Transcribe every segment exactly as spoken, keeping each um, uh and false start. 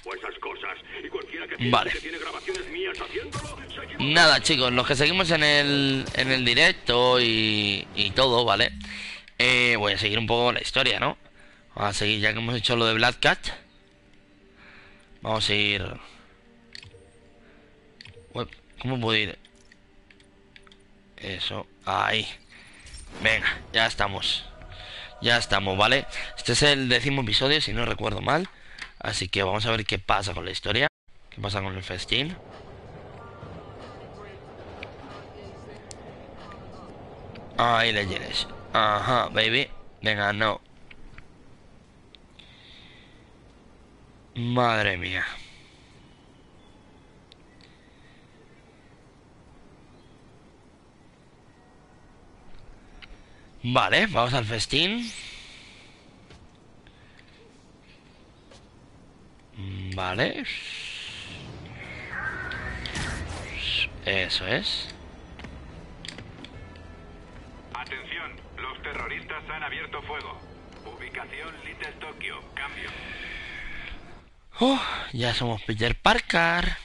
o esas cosas. Y cualquiera que Vale. piense que tiene grabaciones mías haciéndolo, se equivoca. Nada, chicos, los que seguimos en el, en el directo y, y todo, ¿vale? Eh, voy a seguir un poco la historia, ¿no? Vamos a seguir, ya que hemos hecho lo de Black Cat. Vamos a ir... Ué, ¿cómo puedo ir? Eso, ahí. Venga, ya estamos. Ya estamos, ¿vale? Este es el décimo episodio, si no recuerdo mal. Así que vamos a ver qué pasa con la historia. ¿Qué pasa con el festín? Ahí le tienes. Ajá, baby. Venga, no. Madre mía. Vale, vamos al festín. Vale. Eso es. Atención, los terroristas han abierto fuego. Ubicación Little Tokyo, cambio. Oh, ya somos Peter Parker.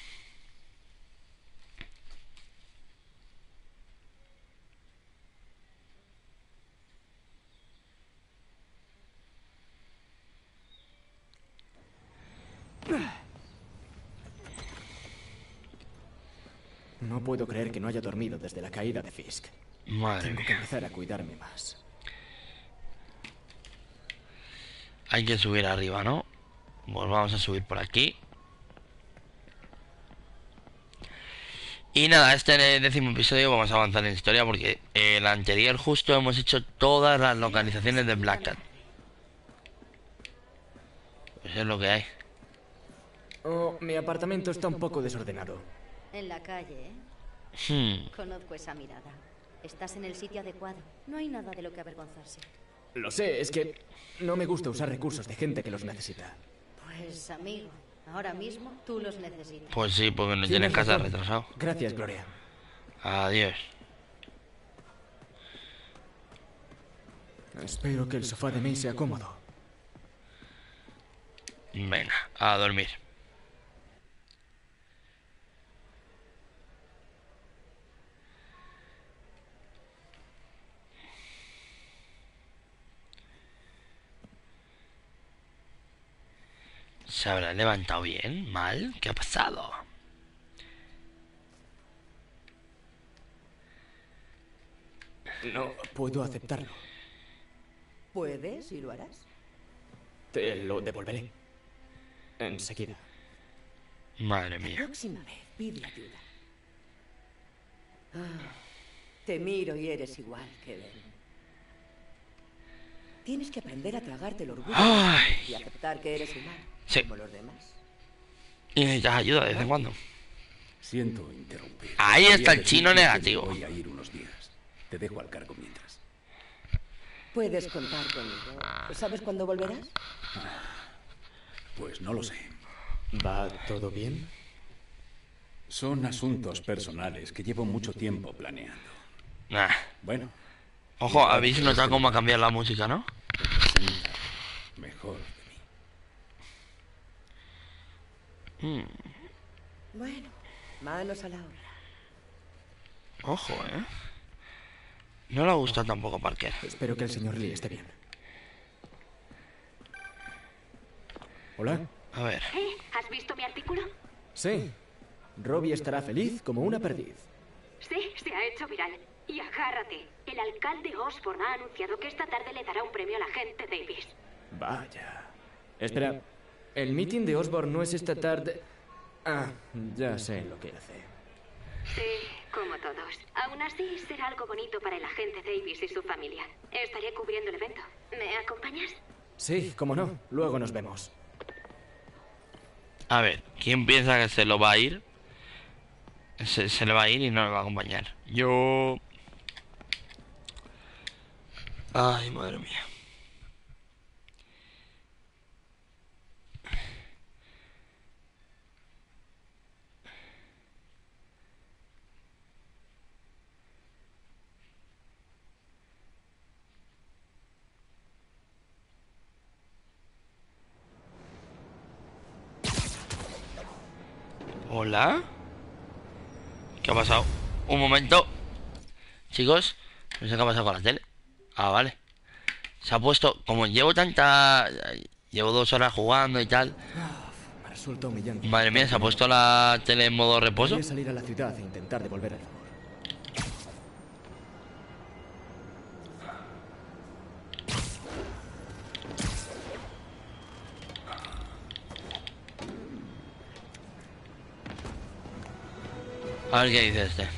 No puedo creer que no haya dormido desde la caída de Fisk. Madre Tengo que mía. empezar a cuidarme más. Hay que subir arriba, ¿no? Pues vamos a subir por aquí. Y nada, este décimo episodio vamos a avanzar en historia porque el anterior justo hemos hecho todas las localizaciones de Black Cat. Pues es lo que hay. Oh, mi apartamento está un poco desordenado. En la calle, ¿eh? Hmm. Conozco esa mirada. Estás en el sitio adecuado. No hay nada de lo que avergonzarse. Lo sé, es que no me gusta usar recursos de gente que los necesita. Pues, amigo, ahora mismo tú los necesitas. Pues sí, porque no Tienes tienes casa razón. retrasado. Gracias, Gloria. Adiós. Espero que el sofá de May sea cómodo. Venga, a dormir. ¿Se habrá levantado bien? ¿Mal? ¿Qué ha pasado? No puedo aceptarlo. ¿Puedes y lo harás? Te lo devolveré. Enseguida. Madre La mía. próxima vez pide ayuda. Ah, te miro y eres igual que Ben. Tienes que aprender a tragarte el orgullo Ay. y aceptar que eres humano, Sí. como los demás. Y necesitas ayuda de vez en cuando. Siento interrumpir. Ahí Quería está el decirte chino que negativo. Voy a ir unos días. Te dejo al cargo mientras. Puedes contar conmigo. ¿Sabes cuándo volverás? Pues no lo sé. ¿Va todo bien? Son asuntos personales que llevo mucho tiempo planeando. Nah. Bueno, Ojo, habéis notado cómo ha cambiado la música, ¿no? representa mejor de mí. Mm. Bueno, manos a la obra. Ojo, ¿eh? No le gusta tampoco a Parker. Espero que el señor Lee esté bien. ¿Hola? A ver. ¿Eh? ¿Has visto mi artículo? Sí. Robbie estará feliz como una perdiz. Sí, se ha hecho viral. Y agárrate. El alcalde Osborn ha anunciado que esta tarde le dará un premio al agente Davis. Vaya. Espera, ¿el meeting de Osborn no es esta tarde? Ah, ya sé lo que hace. Sí, como todos. Aún así, será algo bonito para el agente Davis y su familia. Estaré cubriendo el evento. ¿Me acompañas? Sí, cómo no. Luego nos vemos. A ver, ¿quién piensa que se lo va a ir? Se, se le va a ir y no le va a acompañar. Yo... Ay, madre mía. ¿Hola? ¿Qué ha pasado? Un momento. Chicos, no sé qué ha pasado con la tele. Ah, vale. Se ha puesto... Como llevo tanta... Llevo dos horas jugando y tal. Me resulta humillante. Madre mía, se ha puesto la tele en modo reposo. Voy a salir a la ciudad e intentar devolver el favor. A ver qué dice este.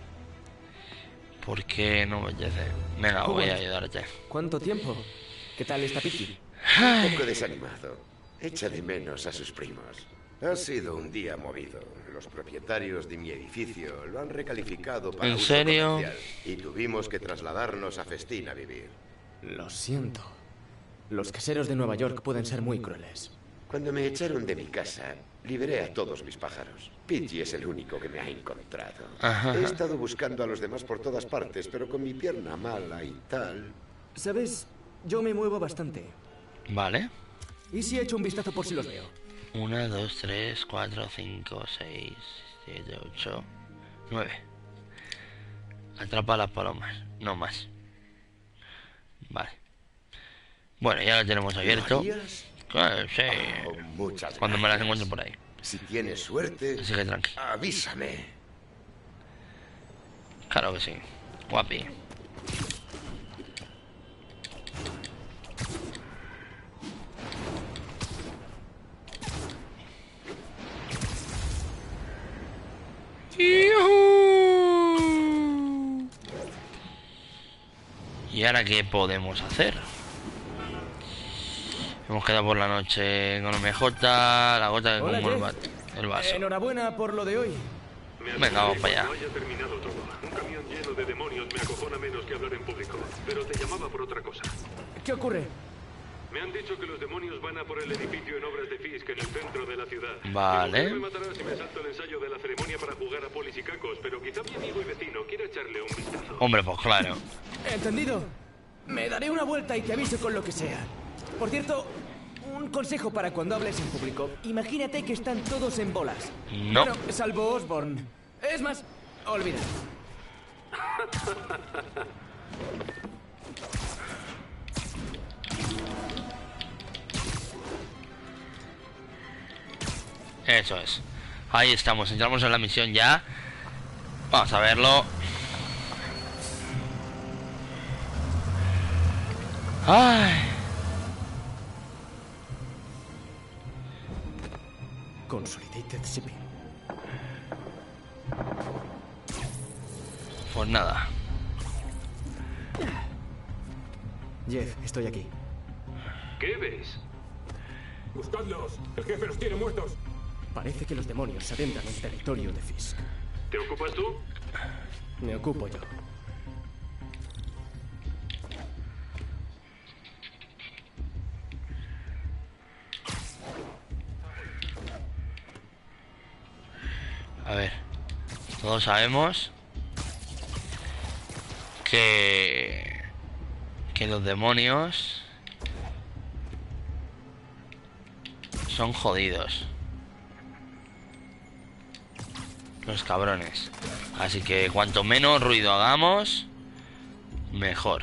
¿Por qué no me apetece? Venga, voy a ayudarte. ¿Cuánto tiempo? ¿Qué tal está Piti? Un poco desanimado. Echa de menos a sus primos. Ha sido un día movido. Los propietarios de mi edificio lo han recalificado para ¿En uso serio? comercial y tuvimos que trasladarnos a Festín a vivir. Lo siento. Los caseros de Nueva York pueden ser muy crueles. Cuando me echaron de mi casa, liberé a todos mis pájaros. Pidgey es el único que me ha encontrado. Ajá. He estado buscando a los demás por todas partes, pero con mi pierna mala y tal... ¿Sabes? Yo me muevo bastante. Vale. ¿Y si echo un vistazo por si los veo? Una, dos, tres, cuatro, cinco, seis, siete, ocho, nueve. Atrapa a las palomas, no más. Vale. Bueno, ya lo tenemos abierto. ¿Lo harías? Claro, sí. Oh, muchas Cuando me las gracias. encuentre por ahí. Si tienes suerte, Así que tranqui. avísame. Claro que sí. Guapi. ¡Yujú! ¿Y ahora qué podemos hacer? Hemos quedado por la noche con M J, la gota que Hola, como el, Jeff. va- el vaso. Enhorabuena por lo de hoy. Me Venga, vamos para allá. cuando haya terminado todo. Un camión lleno de demonios me acojona menos que hablar en público. Pero te llamaba por otra cosa. ¿Qué ocurre? Me han dicho que los demonios van a por el edificio en obras de Fisk en el centro de la ciudad. Vale. Mi mujer me matará si me salto el ensayo de la ceremonia para jugar a polis y cacos, pero quizá mi amigo y vecino quiera echarle un vistazo. Hombre, pues claro. ¿Entendido? Me daré una vuelta y te aviso con lo que sea. Por cierto, un consejo para cuando hables en público. Imagínate que están todos en bolas. No. Bueno, salvo Osborn. Es más, olvida. Eso es. Ahí estamos, entramos en la misión ya. Vamos a verlo. Ay. Consolidated Shipping. Pues nada. Jeff, estoy aquí. ¿Qué ves? ¡Buscadlos! ¡El jefe los tiene muertos! Parece que los demonios se adentran en territorio de Fisk. ¿Te ocupas tú? Me ocupo yo. A ver. Todos sabemos que que los demonios son jodidos. Los cabrones. Así que cuanto menos ruido hagamos, mejor.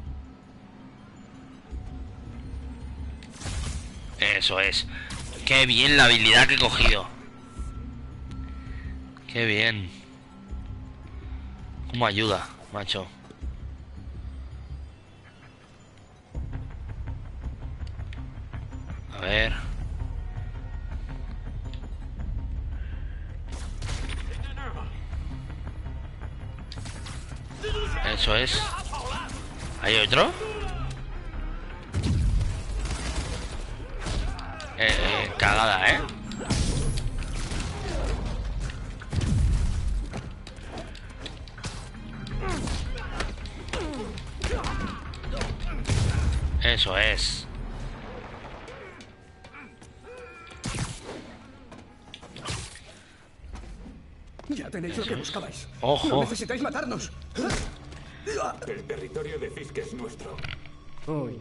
Eso es. Qué bien la habilidad que he cogido. Qué bien. Cómo ayuda, macho. A ver. Eso es. ¿Hay otro? Eh, eh, cagada, ¿eh? Eso es. Ya tenéis lo que buscabais. Ojo. No necesitáis matarnos. El territorio de Fisk es nuestro. Uy.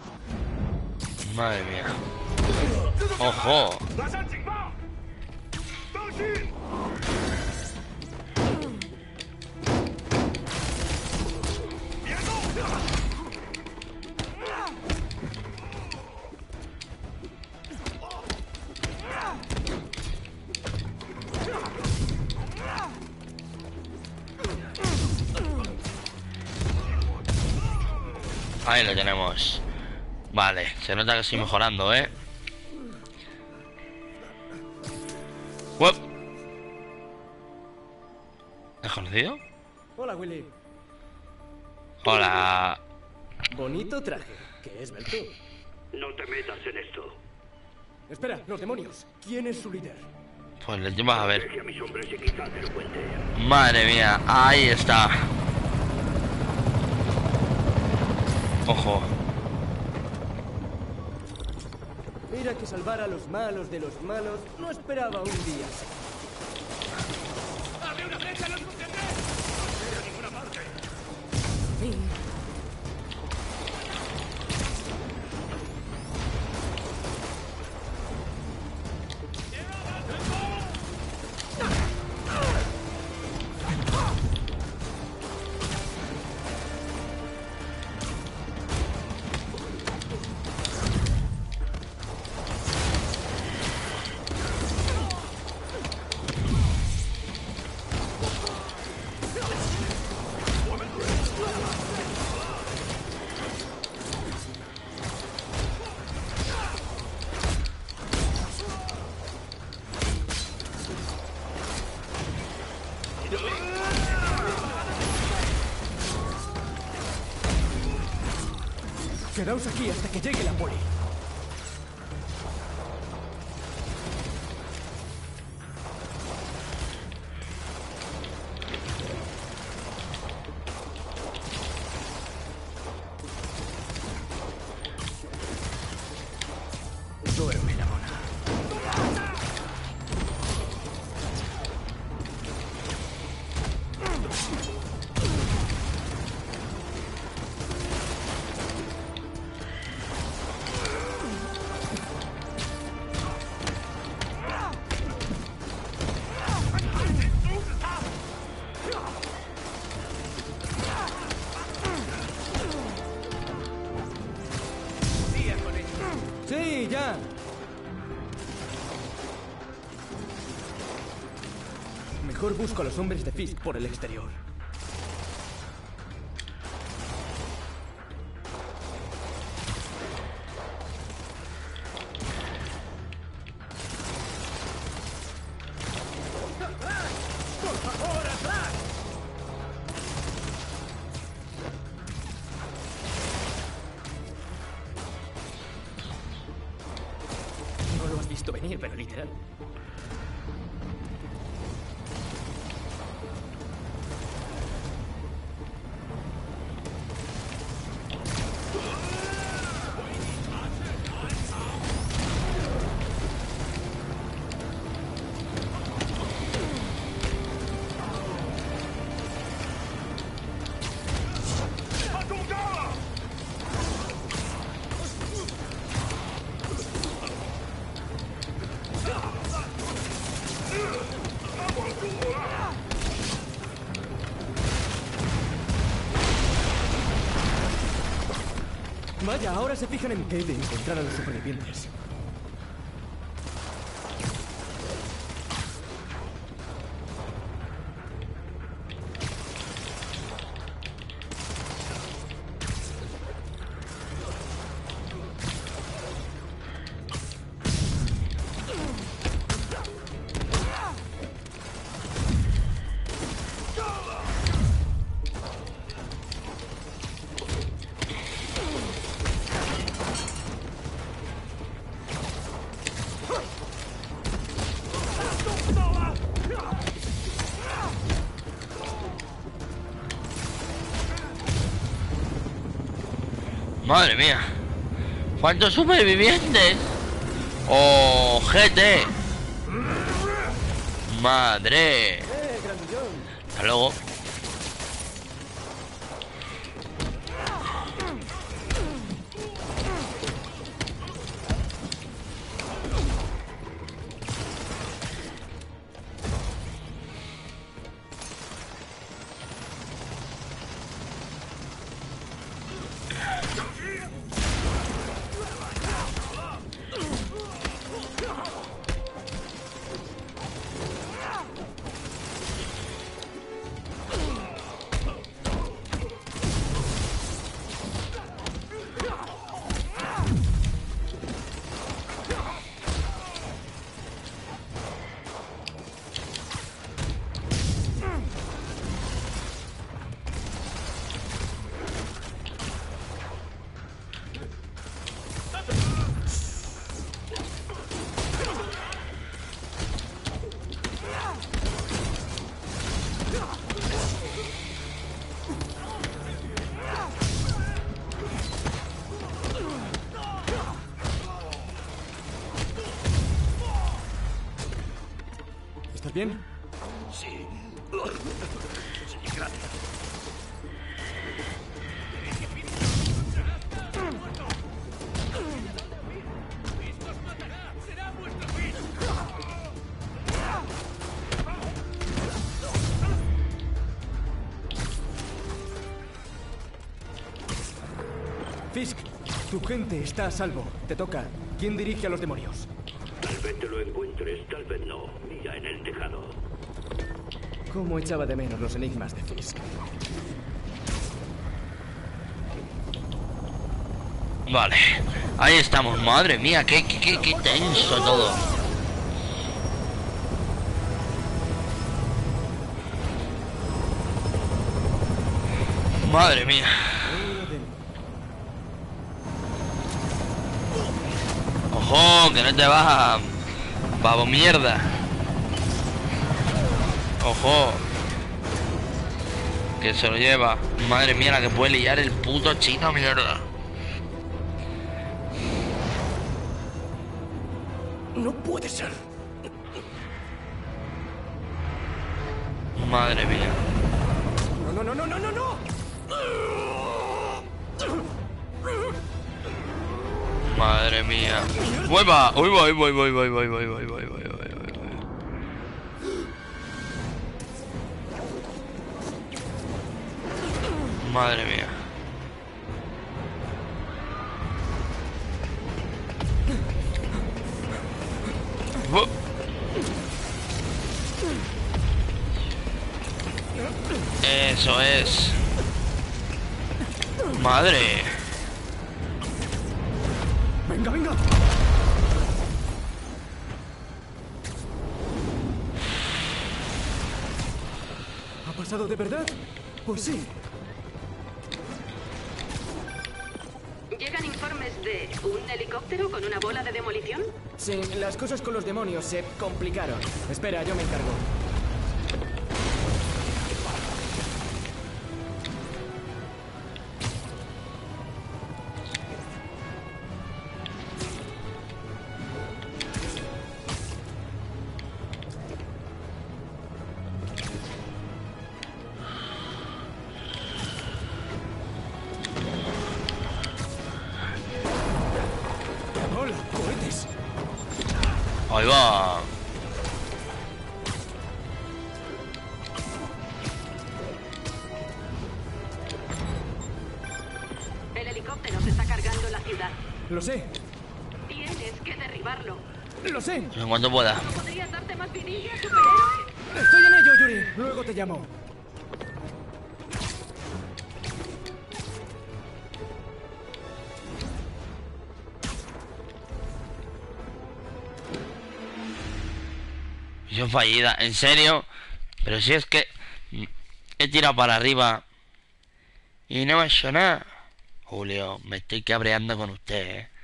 Madre mía. Ojo. Ahí lo tenemos. Vale, se nota que estoy mejorando, ¿eh? ¡Uop! ¿Has conocido? Hola, Willy. Hola. Bonito traje. ¿Qué es, Belto? No te metas en esto. Espera, los demonios. ¿Quién es su líder? Pues le llevas a ver. Deje a mis hombres y quizá te lo cuente. Madre mía, ahí está. Ojo. Mira que salvar a los malos de los malos no esperaba un día así. ¡Abre una flecha, los contendré! No iré a ninguna parte. Quedaos aquí hasta que llegue la poli. Duerme la mona. Sí, ya. Mejor busco a los hombres de Fisk por el exterior. ¡Por favor, atrás! No lo has visto venir, pero literal. Vaya, ahora se fijan en qué de encontrar a los supervivientes. Madre mía. ¿Cuántos supervivientes? ¡Oh, G T! ¡Madre! ¡Eh, grandillón! Hasta luego. ¿Estás bien? Sí. Sí, gracias. Fisk, tu gente está a salvo. Te toca. ¿Quién dirige a los demonios? Tal vez te lo encuentres, tal vez no. Mira en el tejado. ¿Cómo echaba de menos los enigmas de Fisk? Vale, ahí estamos. Madre mía, qué, qué, qué, qué tenso todo. Madre mía. Ojo, que no te baja, babo mierda. Ojo, que se lo lleva. Madre mía, la que puede liar el puto chino, mierda. No puede ser. Madre mía. No, no, no, no, no, no. Madre mía. ¡Uy, va! ¡Uy, va! ¡Uy, va! ¡Uy, va! ¡Uy, va! ¡Uy, va! ¡Uy, va! ¡Uy, va! ¡Uy, va! ¡Uy, va! Madre mía. Uh. Eso es. Madre. Venga, venga. ¿Ha pasado de verdad? Pues sí. ¿Llegan informes de un helicóptero con una bola de demolición? Sí, las cosas con los demonios se complicaron. Espera, yo me encargo. ¡Hola, cohetes! Ahí va. El helicóptero se está cargando la ciudad. Lo sé, Tienes que derribarlo. lo sé. En cuanto pueda. ¿No podrías darte más vidilla, superhéroe? Estoy en ello, Yuri. Luego te llamo. Misión fallida, ¿en serio? Pero si es que he tirado para arriba y no me ha hecho nada. Julio, me estoy cabreando con usted, ¿eh?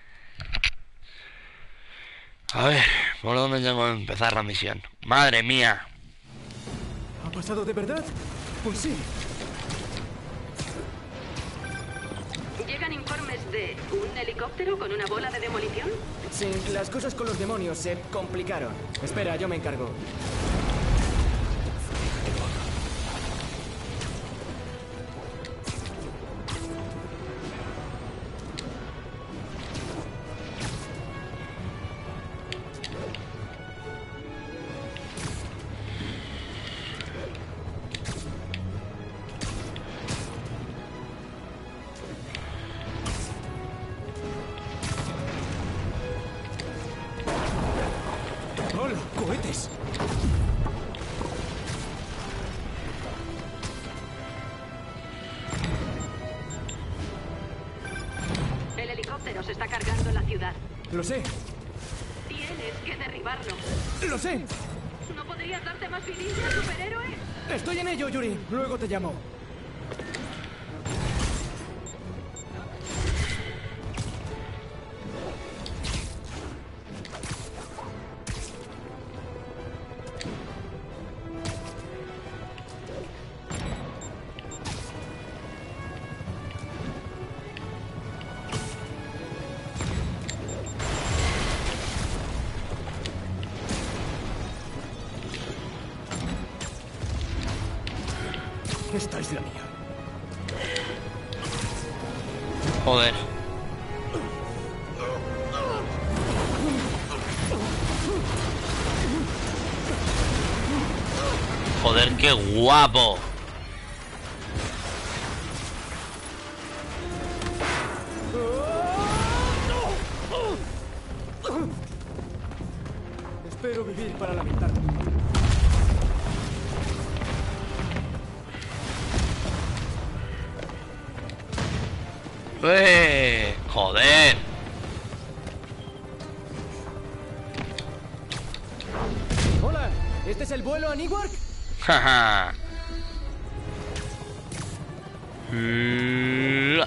A ver, ¿por dónde tengo que empezar la misión? Madre mía. ¿Ha pasado de verdad? Pues sí. ¿Llegan informes de un helicóptero con una bola de demolición? Sí, las cosas con los demonios se complicaron. Espera, yo me encargo. ¡Hola, cohetes! El helicóptero se está cargando la ciudad. Lo sé, Tienes que derribarlo. lo sé. ¿No podrías darte más vidilla, superhéroe? Estoy en ello, Yuri. Luego te llamo. Esta es la mía. Joder. Joder, qué guapo. Espero vivir para lamentarme. ¡Eh! ¡Joder! Hola, ¿este es el vuelo a Newark? Jaja. La-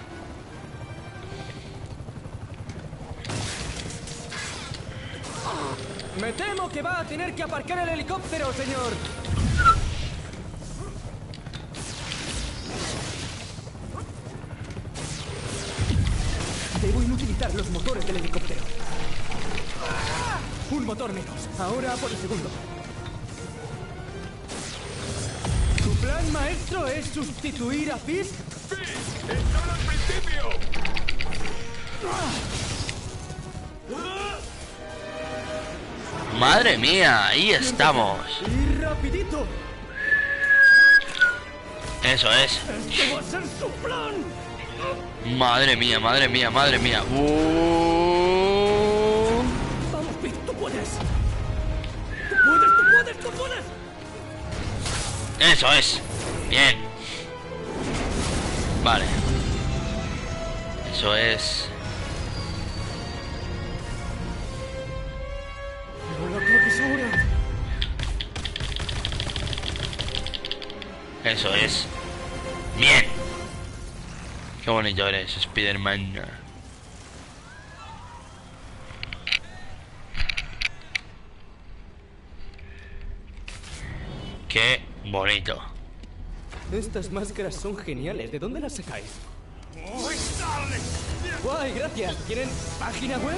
Me temo que va a tener que aparcar el helicóptero, señor. Debo inutilizar los motores del helicóptero. Un motor menos. Ahora por el segundo. ¿Tu plan maestro es sustituir a Fisk? ¡Sí! ¡Es solo el principio! Madre mía, ahí estamos. ¡Y rapidito! Eso es. ¡Esto va a ser su plan! Madre mía, madre mía, madre mía. Uh... ¡Vamos, Pete! ¡Tú puedes! ¡Tú puedes, tú puedes, tú puedes! Eso es. Bien. Vale. Eso es. Ahora creo que es ahora. Eso es. Bien. Qué bonito eres, Spider-Man. Qué bonito. Estas máscaras son geniales. ¿De dónde las sacáis? ¡Guay, gracias! ¿Tienen página web?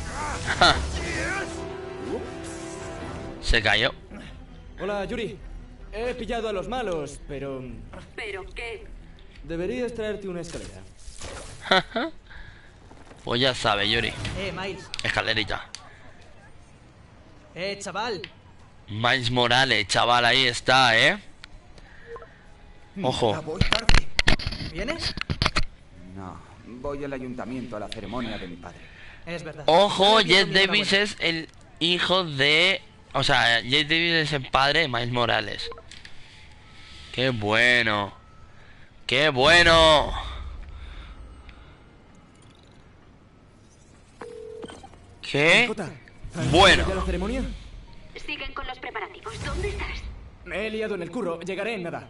Se cayó. Hola, Yuri. He pillado a los malos, pero... ¿Pero qué? Deberías traerte una escalera. Pues ya sabes, Yuri. Eh, Miles. Escalerita. Eh, chaval. Miles Morales, chaval, ahí está, ¿eh? Ojo. Voy tarde. ¿Vienes? No, voy al ayuntamiento a la ceremonia de mi padre. Es verdad. Ojo, Yo Jet no quiero Davis mi es el hijo de... O sea, Jet Davis es el padre de Miles Morales. ¡Qué bueno! ¡Qué bueno! ¿Qué? Bueno. ¿Ya la ceremonia? Siguen con los preparativos. ¿Dónde estás? Me he liado en el curro. Llegaré en nada.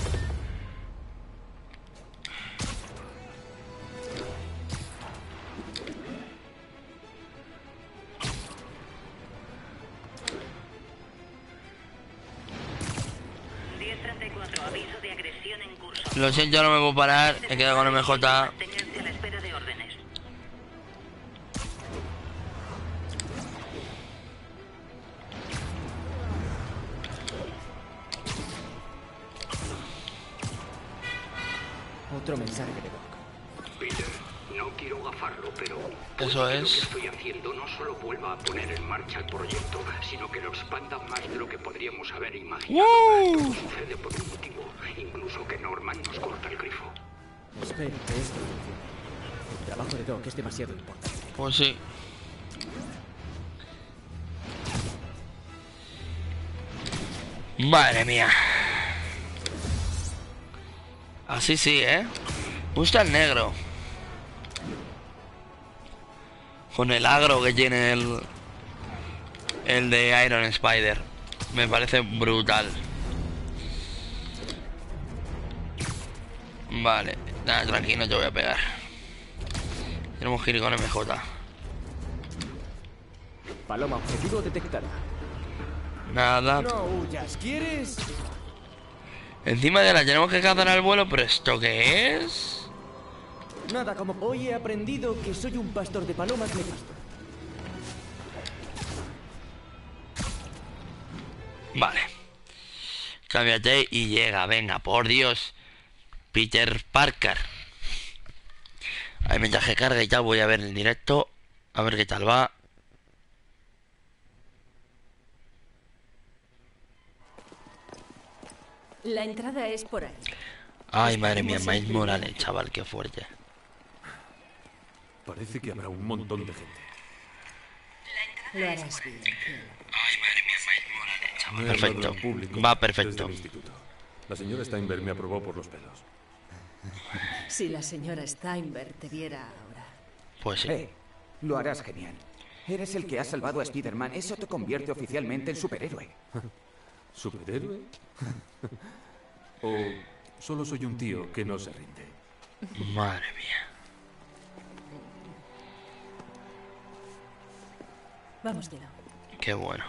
diez treinta y cuatro, aviso de agresión en curso. Lo siento, no me puedo parar. He quedado con M J. Manténganse a la espera de órdenes. Otro mensaje de Doc. Peter, no quiero gafarlo, pero... Eso puede que es. Lo que estoy haciendo no solo vuelva a poner en marcha el proyecto, sino que lo expanda más de lo que podríamos haber imaginado. ¡Uh! Todo sucede por un motivo, incluso que Norman nos corta el grifo. Espero que esto funcione. El trabajo de Doc es demasiado importante. Pues sí. Madre mía. Así sí, ¿eh? Me gusta el negro. Con el agro que tiene el... El de Iron Spider. Me parece brutal. Vale. Nada, tranquilo, no te voy a pegar. Tenemos que ir con M J. Paloma objetivo detectada. Nada. No huyas, ¿quieres? Encima de la tenemos que cazar al vuelo, pero ¿esto qué es? Nada, como hoy he aprendido que soy un pastor de palomas nefasto. Vale. Cámbiate y llega, venga, por Dios. Peter Parker. Ahí mientras que carga y tal voy a ver el directo. A ver qué tal va. La entrada es por ahí. Ay, madre mía, Miles Morales, chaval, qué fuerte. Parece que habrá un montón de gente. Lo harás bien. Ay, madre mía, Miles Morales, chaval. No he hablado Perfecto. en público Va desde perfecto. el instituto. La señora Steinberg me aprobó por los pelos. Si la señora Steinberg te viera ahora. Pues sí. Eh, lo harás genial. Eres el que ha salvado a Spider-Man. Eso te convierte oficialmente en superhéroe. ¿Superhéroe? ¿O solo soy un tío que no se rinde? Madre mía. Vamos, Dilo. Qué bueno.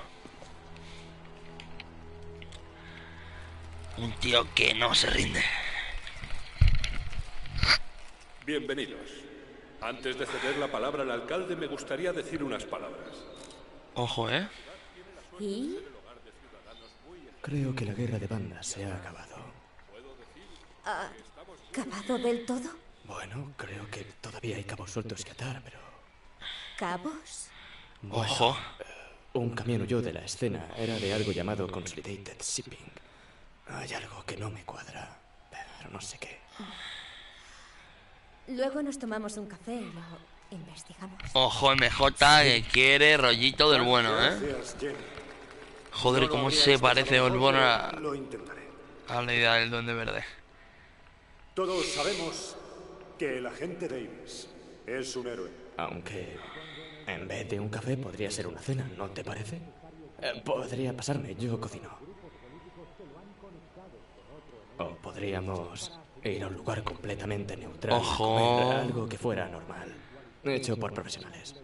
Un tío que no se rinde. Bienvenidos. Antes de ceder la palabra al alcalde, me gustaría decir unas palabras. Ojo, ¿eh? ¿Y? Creo que la guerra de bandas se ha acabado. ¿Ha acabado del todo? Bueno, creo que todavía hay cabos sueltos que atar, pero... ¿Cabos? Bueno, Ojo. eh, un camión huyó de la escena. Era de algo llamado Consolidated Shipping. Hay algo que no me cuadra, pero no sé qué. Luego nos tomamos un café y lo investigamos. Ojo, M J que quiere rollito del bueno, ¿eh? Gracias, Jenny. Joder, No lo cómo habría se hecho parece solo Osborn porque a, Lo intentaré. a la idea del Duende Verde. Todos sabemos que el agente Davis es un héroe. Aunque en vez de un café podría ser una cena, ¿no te parece? Eh, podría pasarme, yo cocino. O podríamos ir a un lugar completamente neutral. Ojo. Y comer algo que fuera normal. Hecho por profesionales.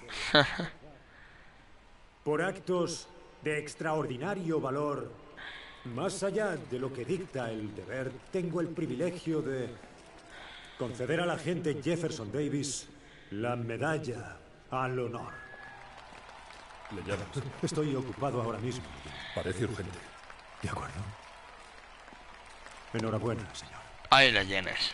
Por actos de extraordinario valor, más allá de lo que dicta el deber, tengo el privilegio de conceder al agente Jefferson Davis la medalla al honor. ¿Le llamas? Estoy ocupado ahora mismo. Parece urgente. De acuerdo. Enhorabuena, señor. Ahí la llenes.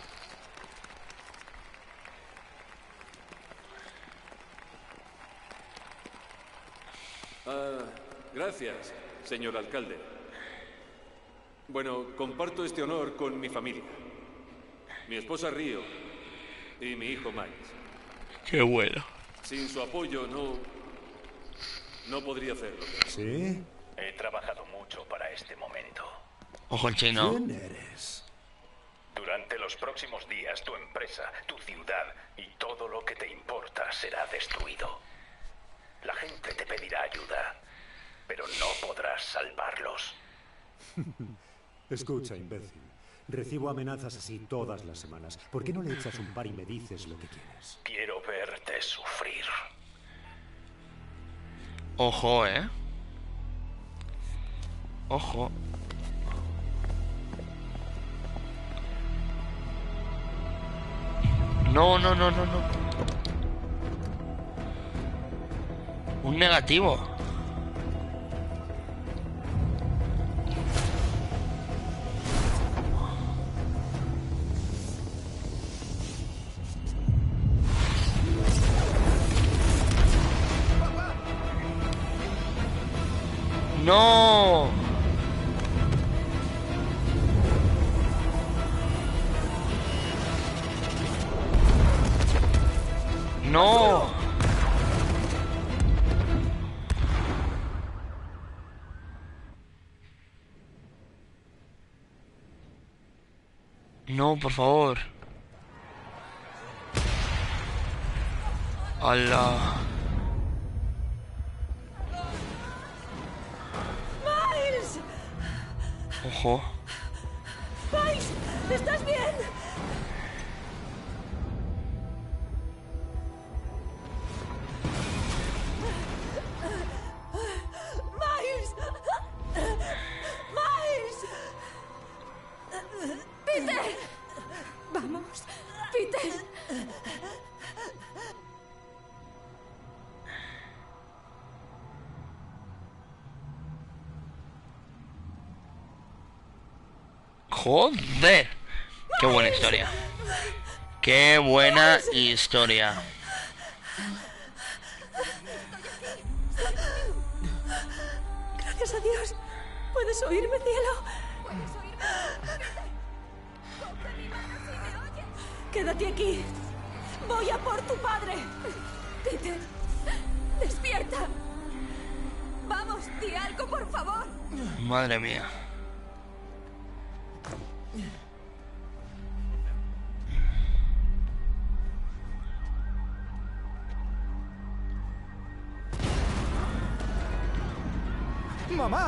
Ah, gracias, señor alcalde. Bueno, comparto este honor con mi familia. Mi esposa Río y mi hijo Miles. Qué bueno. Sin su apoyo no... no podría hacerlo. ¿Sí? He trabajado mucho para este momento. Ojo el chino. ¿Quién eres? Durante los próximos días, tu empresa, tu ciudad y todo lo que te importa será destruido. La gente te pedirá ayuda, pero no podrás salvarlos. Escucha, imbécil. Recibo amenazas así todas las semanas. ¿Por qué no le echas un par y me dices lo que quieres? Quiero verte sufrir. Ojo, ¿eh? Ojo. No, no, no, no, no. Un negativo. No. No. No, por favor. Allah. ¡Miles! Ojo. ¡Miles! ¿Estás bien? ¡Miles! ¡Miles! ¡Peter! ¡Vamos! ¡Peter! Joder. Qué buena historia. Qué buena historia. Gracias a Dios. ¿Puedes oírme, cielo? Quédate aquí. Voy a por tu padre. Peter, despierta. Vamos, di algo, por favor. Madre mía. ¡Mamá!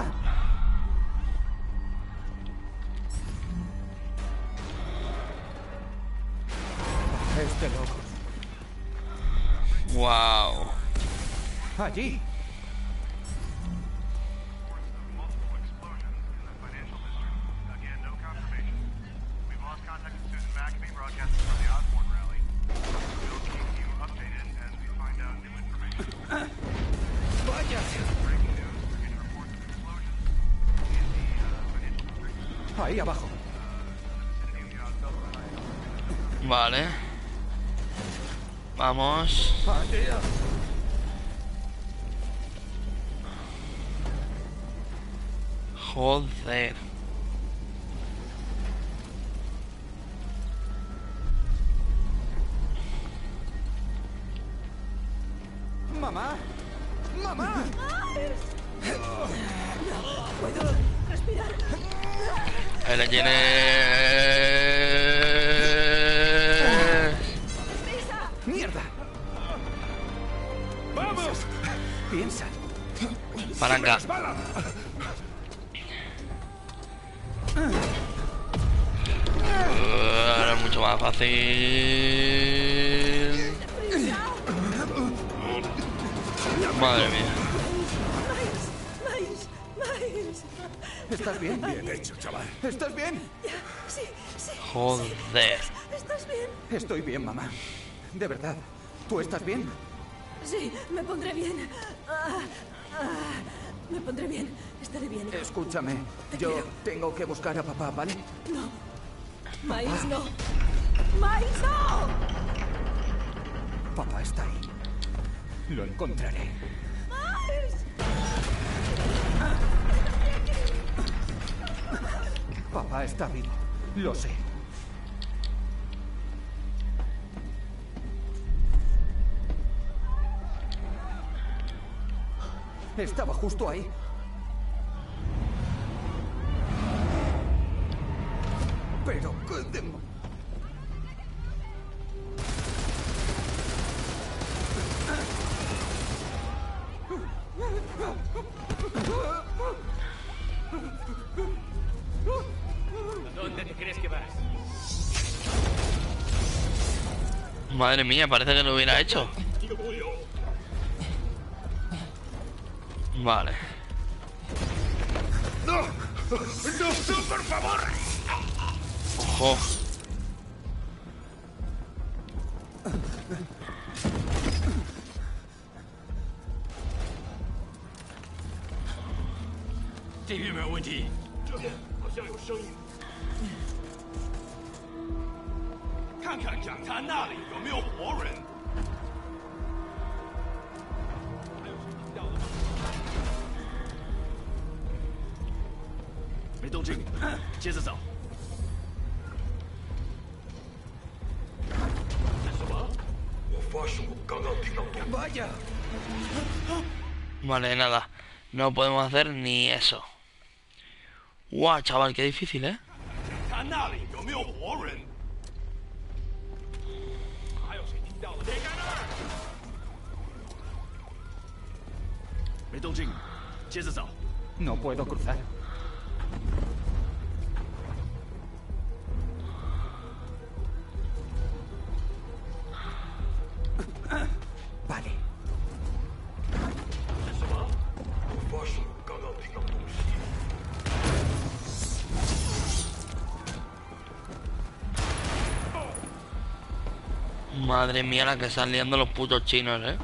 Este loco. Wow. Allí. Vaya. Ahí abajo. Vale. Vamos. Joder. ¡Mamá! ¡Mamá! Puedo respirar. Ahí la tiene. ¡Mierda! ¡Vamos! Piensa. Palanca. Ahora es mucho más fácil. Madre mía. Miles, Miles. ¿Estás bien? Bien hecho, chaval. ¿Estás bien? Sí, sí. Joder. ¿Estás bien? Estoy bien, mamá. De verdad. ¿Tú estás bien? Sí, me pondré bien. Ah, ah, me pondré bien. Estaré bien. Escúchame. Yo tengo que buscar a papá, ¿vale? No. Miles, no. Miles, no. Papá está ahí. Lo encontraré. Miles. Papá está vivo. Lo sé. Estaba justo ahí. Pero qué demo... ¿Dónde te crees que vas? Madre mía, parece que lo hubiera hecho. Vale. ¡No! ¡No, no, por favor! Ojo. ¡Vaya! Vale, nada. No podemos hacer ni eso. Guau, chaval, qué difícil, ¿eh? No puedo cruzar. Vale. Madre mía, la que están liando los putos chinos, ¿eh?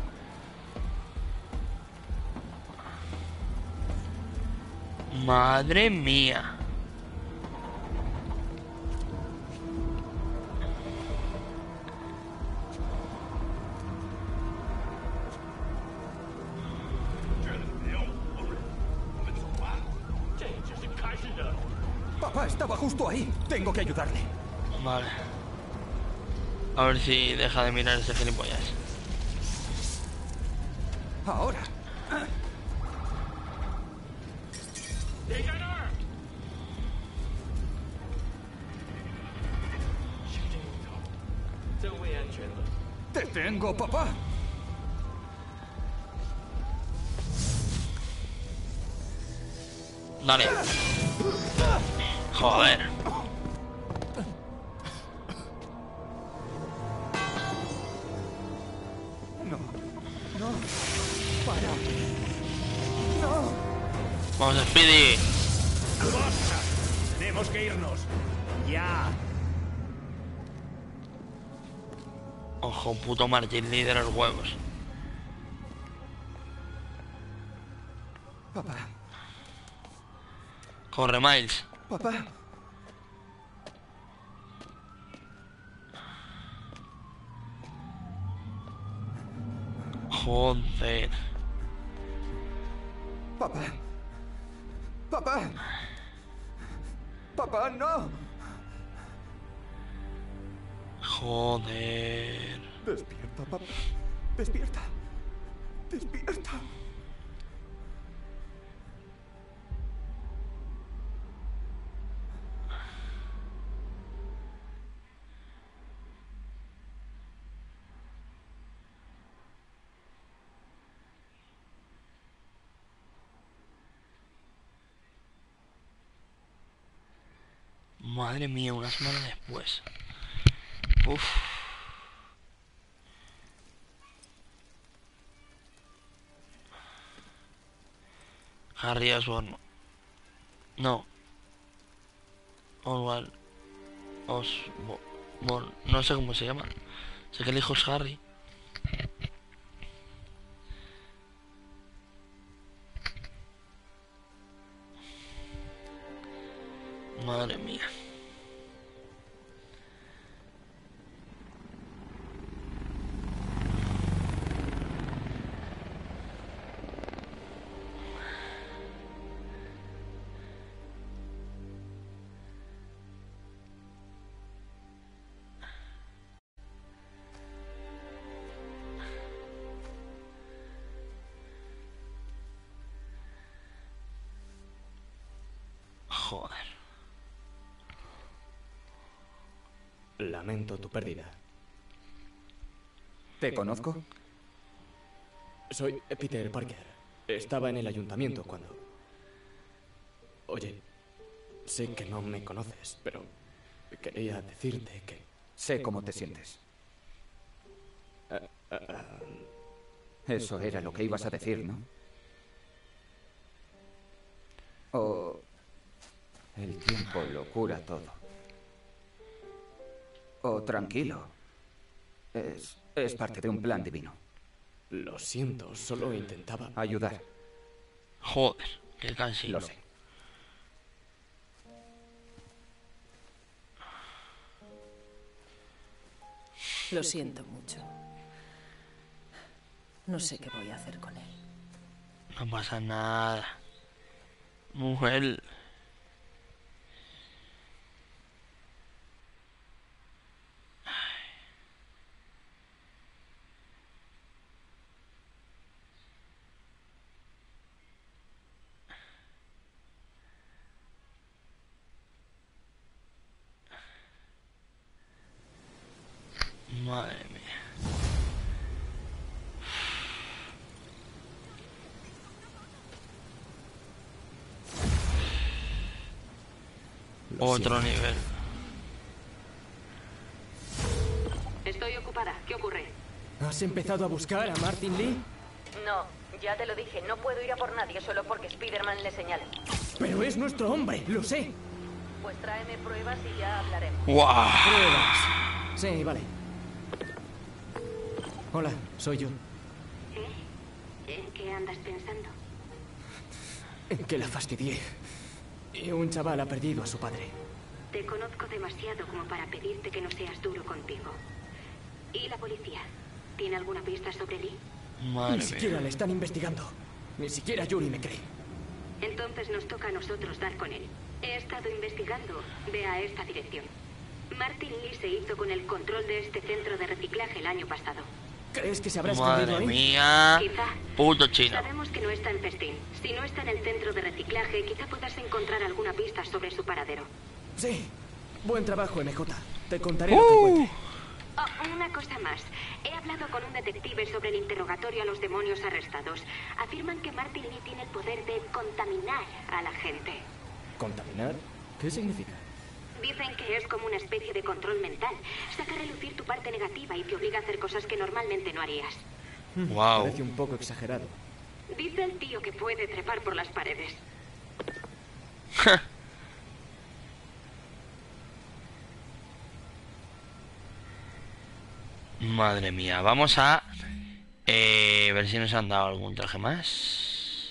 Madre mía. Estaba justo ahí. Tengo que ayudarle. Vale. A ver si deja de mirar ese gilipollas. Ahora. ¡Te tengo, papá! Dale. Joder. No. No. Para. No. Vamos, Speedy. ¡Basta! Tenemos que irnos. ¡Ya! Ojo, puto Martin Lee de los huevos. Papá. Corre, Miles. Papá. Joder. Papá. Papá. Papá, no. Joder. Despierta, papá. Despierta. Despierta. Madre mía, una semana después. Uf. Harry Osborn. No. Oswald. Osborn. No sé cómo se llama. Sé que el hijo es Harry. Madre mía. Joder. Lamento tu pérdida. ¿Te conozco? Soy Peter Parker. Estaba en el ayuntamiento cuando... Oye, sé que no me conoces, pero quería decirte que... Sé cómo te sientes. Uh, uh, uh, Eso era lo que ibas a decir, ¿no? O... el tiempo lo cura todo. Oh, tranquilo. Es, es parte de un plan divino. Lo siento, solo intentaba... Ayudar. Joder, qué cansino. Lo sé. Lo siento mucho. No sé qué voy a hacer con él. No pasa nada. Mujer. Madre mía. Lo Otro siento. nivel. Estoy ocupada. ¿Qué ocurre? ¿Has empezado a buscar a Martin Lee? No, ya te lo dije. No puedo ir a por nadie solo porque Spider-Man le señala. Pero es nuestro hombre, lo sé. Pues tráeme pruebas y ya hablaremos. ¡Guau! Pruebas. Sí, vale. Hola, soy yo. ¿Eh? ¿En qué andas pensando? En que la fastidié. Y un chaval ha perdido a su padre. Te conozco demasiado como para pedirte que no seas duro contigo. ¿Y la policía? ¿Tiene alguna pista sobre Lee? Madre Ni siquiera le están investigando. Ni siquiera Yuri me cree. Entonces nos toca a nosotros dar con él. He estado investigando. Ve a esta dirección. Martin Lee se hizo con el control de este centro de reciclaje el año pasado. ¿Crees que se habrá escondido Madre ahí? mía. Quizá. Puto chino. Sabemos que no está en Festín. Si no está en el centro de reciclaje, quizá puedas encontrar alguna pista sobre su paradero. Sí. Buen trabajo, M J. Te contaré lo que encuentre. Oh, una cosa más. He hablado con un detective sobre el interrogatorio a los demonios arrestados. Afirman que Martin Lee tiene el poder de contaminar a la gente. ¿Contaminar? ¿Qué significa? Dicen que es como una especie de control mental. Saca a relucir tu parte negativa y te obliga a hacer cosas que normalmente no harías. Wow. Parece un poco exagerado. Dice el tío que puede trepar por las paredes. Madre mía, vamos a eh, ver si nos han dado algún traje más.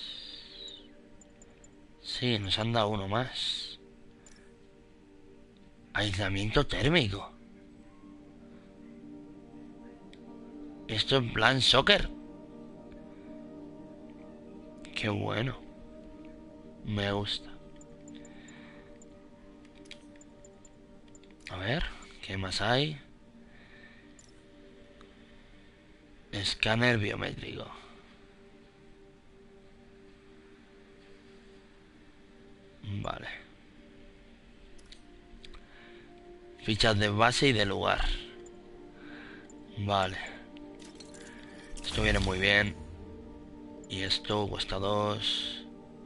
Sí, nos han dado uno más. Aislamiento térmico. Esto en plan soccer. Qué bueno. Me gusta. A ver, ¿qué más hay? Escáner biométrico. Vale. Fichas de base y de lugar. Vale. Esto viene muy bien. Y esto cuesta dos.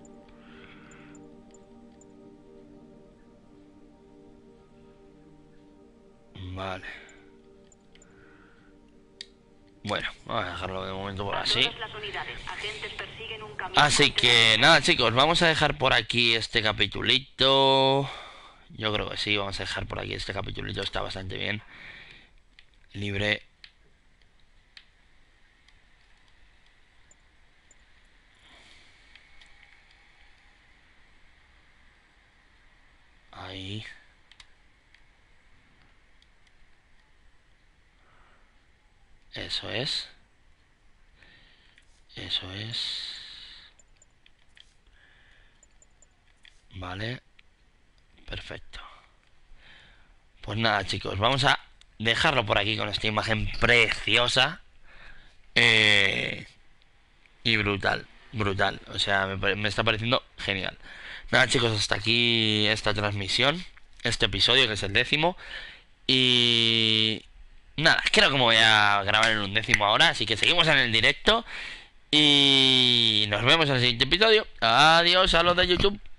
Vale. Bueno, vamos a dejarlo de momento por así. Así que nada, chicos, vamos a dejar por aquí este capitulito. Yo creo que sí, vamos a dejar por aquí este capitulito, está bastante bien. Libre. Ahí. Eso es. Eso es. Vale. Perfecto. Pues nada, chicos, vamos a dejarlo por aquí con esta imagen preciosa. Eh, y brutal. Brutal. O sea, me, me está pareciendo genial. Nada, chicos, hasta aquí esta transmisión. Este episodio, que es el décimo. Y... nada, creo que me voy a grabar en un décimo ahora. Así que seguimos en el directo. Y nos vemos en el siguiente episodio. Adiós a los de YouTube.